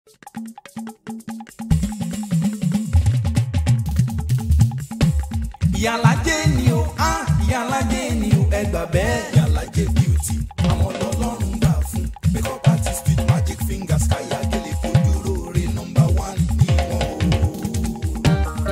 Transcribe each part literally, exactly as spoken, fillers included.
Ìyálájé ni o, ah, ìyálájé ni o, ẹ gbà bẹ́ẹ̀. Ìyálájé beauty, àwọn ọlọ́run gbà fún. Makeup artist with magic fingers, káyà gèlè fojú rore number one ni wọ́n o.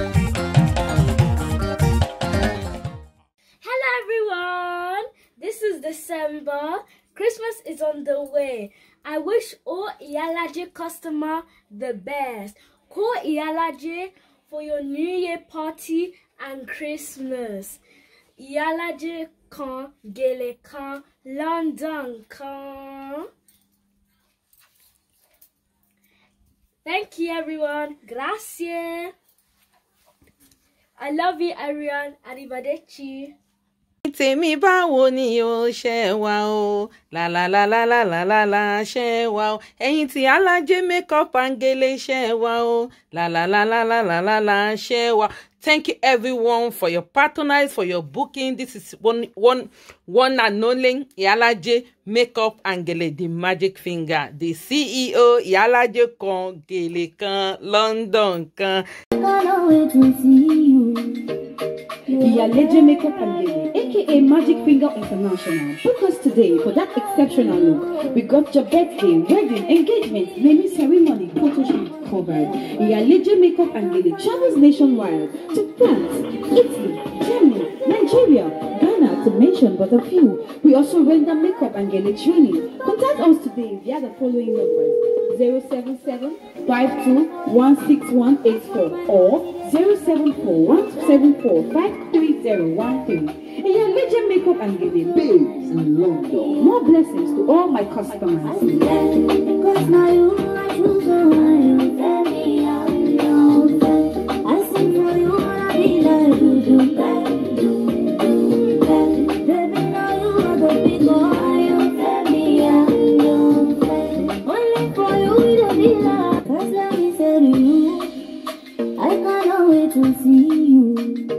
Hello everyone, this is December. Christmas is on the way. I wish all Iyalaje customer the best. Call Iyalaje for your New Year party and Christmas. Iyalaje kan, Gele kan, London kan. Thank you everyone. Gracias. I love you everyone. Arrivederci. Tèmi báwo ni o ṣe wà o la la la la la la la la ṣe wà o ẹ̀yin tí Alájé makeup and gele ṣe wà o la la la la la la la la ṣe wà. Thank you everyone for your patronize, for your booking. This is one one one and only Iyalaje makeup and gele, the magic finger, the C E O Iyalaje kan gele kan London kan. I can't wait to see you. Iyalaje Makeup and Gele, aka Magic Finger International. Book us today for that exceptional look. We got your birthday, wedding, engagement, naming ceremony, photo shoot covered. Iyalaje Makeup and Gele travels nationwide to France, Italy, Germany, Nigeria, Ghana, to mention but a few. We also render makeup and gele training. Contact us today via the following numbers: zero seven seven, five two one six one eight four or zero seven four one seven four five three zero one three. Iyalaje Makeup and Gele, babes in London. More blessings to all my customers. Because now you are true, so I tell me I'm your friend. I sing for you, I be like you do that, do, do that. Baby, now you are the big boy, you tell me I'm your friend. Only for you, we don't be like. Cause let me say to you, I cannot wait to see you.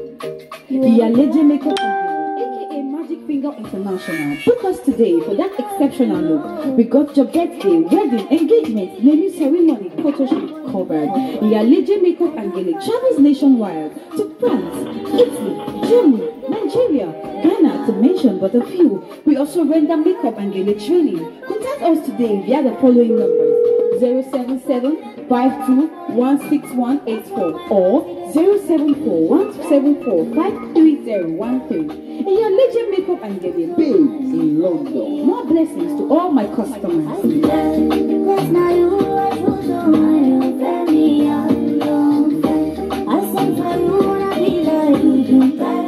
Iyalaje Makeup and Gele, aka Magic Finger International. Book us today for that exceptional look. We got your birthday, wedding, engagement, naming ceremony, photo shoot covered. Iyalaje Makeup and Gele travels nationwide to France, Italy, Germany, Nigeria, Ghana, to mention but a few. We also render makeup and gele training. Contact us today via the following numbers: zero seven seven, five two one six one eight four or zero seven four one seven four five three zero one three. Iyalaje Makeup and Gele, babes in London. More blessings to all my customers. Because now you are true, so I tell me I'm your friend. I sing for you, I be like you do that.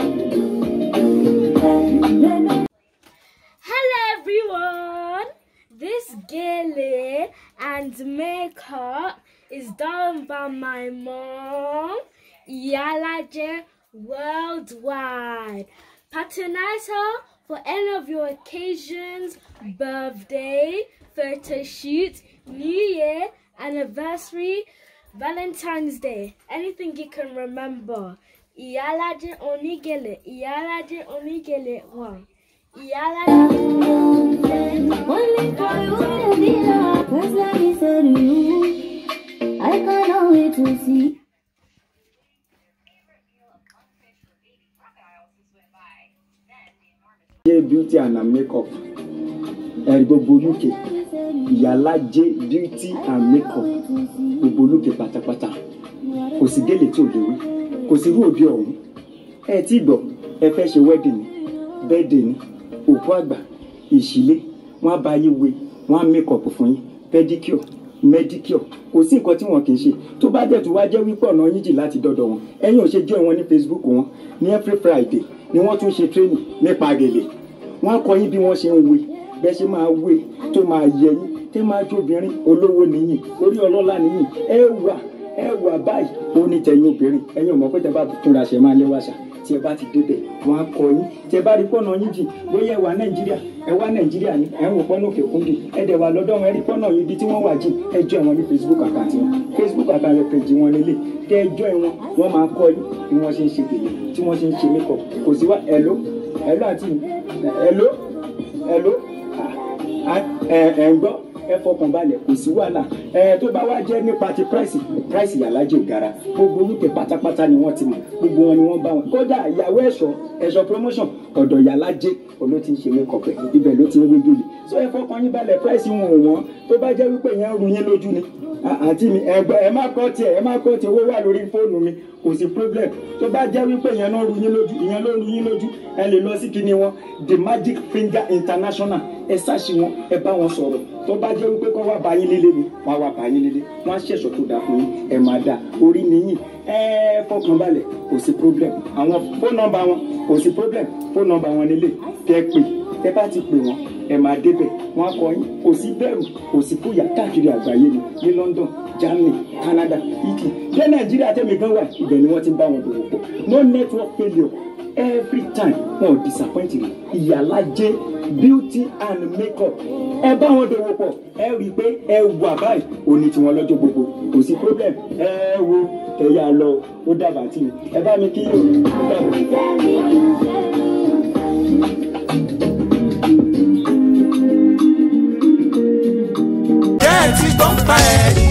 Hello everyone. This gele and makeup is done by my mom, Iyalaje Worldwide. Patronize her for any of your occasions: birthday, photo shoot, New Year, anniversary, Valentine's Day, anything you can remember. Iyalaje Onigele, Iyalaje Onigele one. Iyalaje Only for you, dear. Cause let me say to you, I cannot wait to see. Beauty and makeup, and gbogbo U K. Iyalaje Beauty and makeup, gbogbo U K pátápátá. Kò sí gèlè tí ò lè wí, kò sí irú òde ọ̀hún. Ẹ tí gbọ́, ẹ fẹ́ ṣe wedding, birthday ni, òkú àgbà, ìṣílé, wọ́n á bá yín wé, wọ́n á makeup fún yín, pedicure, medicure, kò sí nǹkan tí wọ́n kì í ṣe. Tó bá jẹ́ tó wá jẹ́ wípé ọ̀nà yín jì láti dọ́dọ̀ wọn, ẹ̀yin ò ṣe join wọn ní Facebook wọn, ní every Friday ni wọ́n tún ṣe training nípa gèlè. Wọ́n á kọ́ yín bí wọ́n ṣe ń wé, bẹ́ẹ̀ ṣe máa wé tó máa yẹ yín, tẹ́ máa jó obìnrin olówó nìyí, orí ọlọ́lá nìyí, ẹ wà ẹ wà báyìí. Ó ní tẹ̀yìn obìnrin, ẹ̀yin ò mọ̀ pé tẹ́ bá túnra ṣe máa lé wàṣà. Tí ẹ bá ti débẹ̀, wọ́n á kọ́ yín. Tí ẹ bá rí pọ́nà yín jì, bóyá ẹ wà Nàìjíríà, ẹ wá Nàìjíríà ni, ẹ ń wò pọ́nà òkè òkun dì, ẹ dẹ̀ wà lọ́dọ̀ wọn, ẹ rí pọ́nà yín ibi tí wọ́n wà jì, ẹ jọ wọn ní Facebook account wọn. Facebook account page wọn lélẹ̀, kẹ́ ẹ jọ wọn, wọ́n máa kọ́ yín bí wọ́n ṣe ń ṣe gèlè, tí wọ́n ṣe ń ṣe makeup. Kò sí wá hello, hello àti hello, hello, ẹ ẹ ń gbọ́. ẹ fọkàn balẹ̀ kò sí wàhálà ẹ tó bá wá jẹ́ nípa ti price price Ìyálájé ò gara gbogbo olùkẹ́ pátápátá ni wọ́n ti mọ̀ gbogbo wọn ni wọ́n bá wọn kódà ìyàwó ẹ̀ṣọ́ ẹ̀ṣọ́ promotion ọ̀dọ̀ Ìyálájé ló ti ń ṣe makeup ẹ̀ ibẹ̀ ló ti ń wé gèlè so ẹ fọkàn yín balẹ̀ price wọn ò wọ́n tó bá jẹ́ wípé yẹn ń ru yín lójú ni àǹtí mi ẹgbẹ́ ẹ má kọ́ tiẹ̀ ẹ má kọ́ tiẹ̀ owó wà lórí fóònù mi kò sí problem tó bá jẹ́ wípé ìyẹn náà ru yín lójú ìyẹn ló ru yín lójú ẹ lè lọ sí kíní wọn The Magic Finger International ẹ ṣáàṣì wọn ẹ bá wọn sọ̀rọ̀ tó bá jẹ́ wípé kọ́ wá bá yín líle ni wọ́n á wá bá yín líle wọ́n á ṣẹ̀ṣọ́ tó dáa fún yín ẹ máa dáa orí nìyí ẹ fọkàn balẹ̀ kò sí problem àwọn fóònù nọ́mbà wọn kò sí problem fóònù nọ́mbà wọn nílé kẹ́ pè ẹ bá ti pè wọn ẹ máa débẹ̀ wọ́n á kọ́ yín kò sí bẹ̀rù kò sí fúyà káàkiri àgbáyé ni ní London Germany Canada Italy ní Nàìjíríà tẹ́mi gan wà ibẹ̀ ni wọ́n ti ń bá wọn dòwò pọ̀ no network failure every time wọn ò disappoint me Ìyálájé beauty and makeup ẹ bá wọn dòwò pọ̀ ẹ rí i pé ẹ wà báyìí òní tiwọn lọ́jọ́ gbogbo kò sí problem ẹ wo ẹ yà lọ ó dábàá tì mí ẹ bá mi kí yóò ó dábàá. Jẹ́ ti gbọ́n pa ẹ̀.